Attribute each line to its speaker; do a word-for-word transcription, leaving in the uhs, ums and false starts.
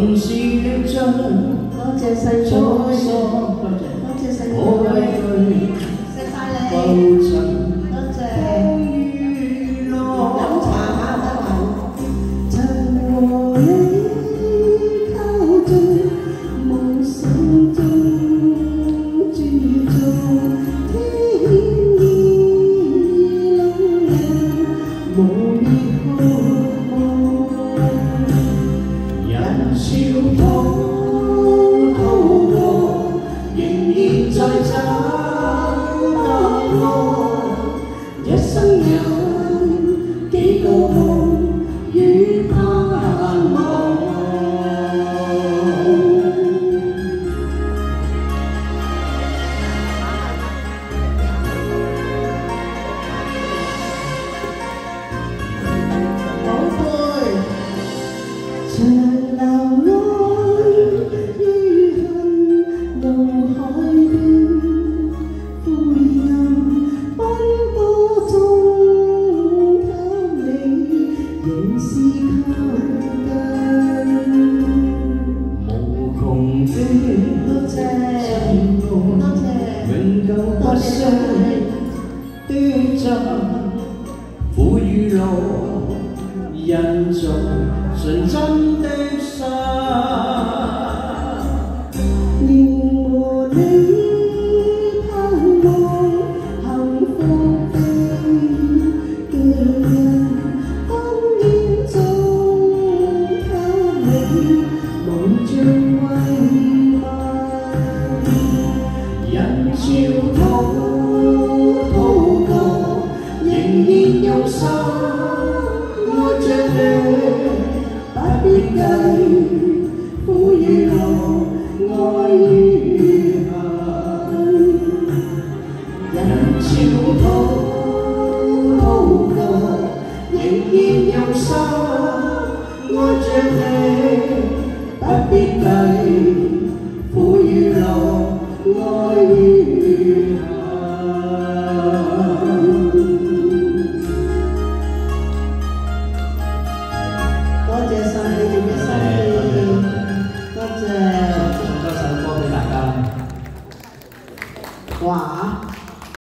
Speaker 1: 用是力盡，
Speaker 2: 多謝細妹，
Speaker 1: 多謝
Speaker 2: 多謝細妹，
Speaker 1: 我為佢
Speaker 2: 錫曬你，
Speaker 1: 浮沉
Speaker 2: 多謝。
Speaker 1: 風雨內，
Speaker 2: 飲茶下得嘛？
Speaker 3: 曾和你靠近，夢想中駐足，天意冷人無別渴望。
Speaker 1: 人潮滔滔過，仍然在找答案。一生有幾個夢與盼望。
Speaker 3: 長流愛於恨怒海邊，灰暗奔波中給你仍是靠近。
Speaker 1: 無窮的
Speaker 2: 多謝，
Speaker 1: 情
Speaker 2: 多
Speaker 1: 愛，
Speaker 2: 謝，
Speaker 1: 永久不
Speaker 2: 多
Speaker 1: 息
Speaker 2: 謝
Speaker 1: 的真，苦與樂，人在純真的心。
Speaker 3: 連和你盼望幸福的腳印，烽煙中給你無盡慰問。
Speaker 1: 人潮滔滔過，仍然用心愛着你，不必計苦與樂，愛與恨。人潮滔滔過，仍然用心愛着你，不必計苦與樂，愛與恨。
Speaker 2: 多謝曬你哋嘅心意，多謝。
Speaker 1: 送多首歌俾大家。
Speaker 2: 哇！